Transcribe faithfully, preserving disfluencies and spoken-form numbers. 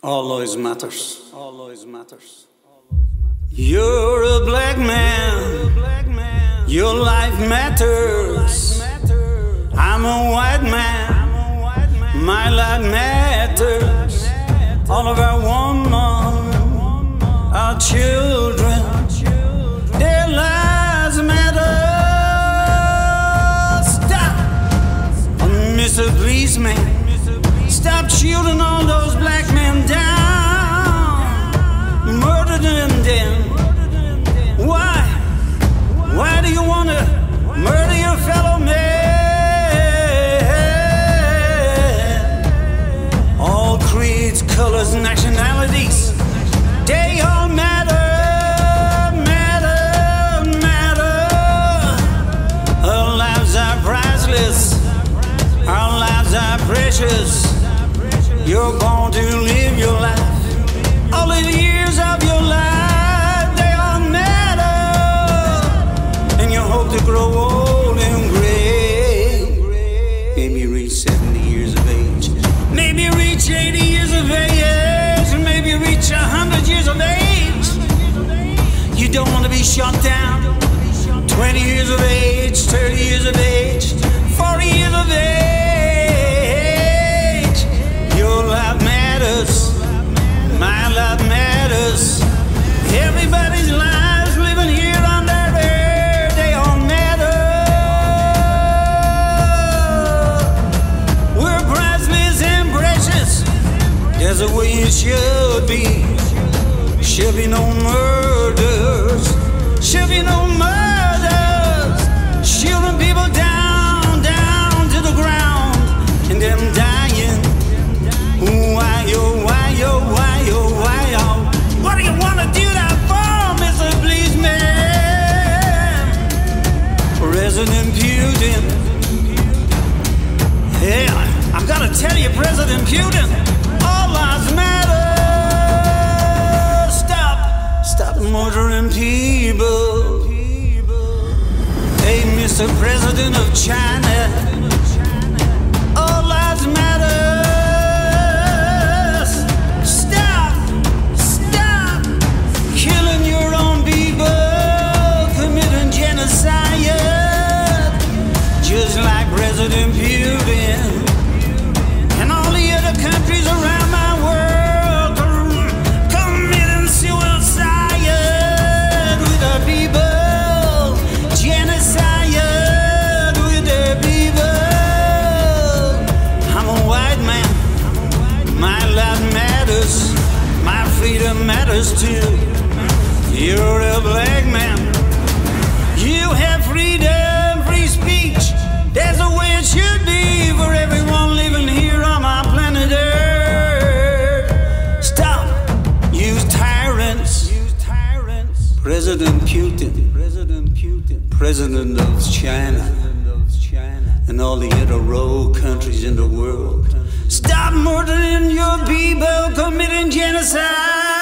Always matters. Always matters. You're a black man. Your life matters. I'm a white man. My life matters. All of our women, our children, their lives matter. Stop, Mister Policeman. Stop shooting all those black men down, murder them then. Why? Why do you want to murder your fellow man? All creeds, colors, nationalities, they all matter, matter, matter. Our lives are priceless, our lives are precious. You're born to live your life. All of the years of your life, they all matter. And you hope to grow old and gray. Maybe reach seventy years of age. Maybe reach eighty years of age. Maybe reach one hundred years of age. You don't want to be shot down. twenty years of age, thirty years of age, forty years of age. Your life matters, my life matters. Everybody's lives living here on their earth, they all matter. We're priceless and precious. There's a way it should be. Should be no murders. Should be no murders. Shooting people down, down to the ground, and them dying. Why, oh, why, oh, why, oh, why, oh. What do you want to do that for, Mister Policeman? President Putin. Hey, I've got to tell you, President Putin, all lives matter. Stop, stop murdering people. Hey, Mister President of China, all lives matter. Just like President Putin and all the other countries around my world committing suicide with their people, genocide with their people. I'm a white man, my life matters, my freedom matters too. You're a black man, you have freedom, free speech. There's a way it should be for everyone living here on my planet Earth. Stop, use tyrants. Use tyrants. President Putin, President Putin, President of China, and all the other rogue countries in the world. Stop murdering your people, committing genocide.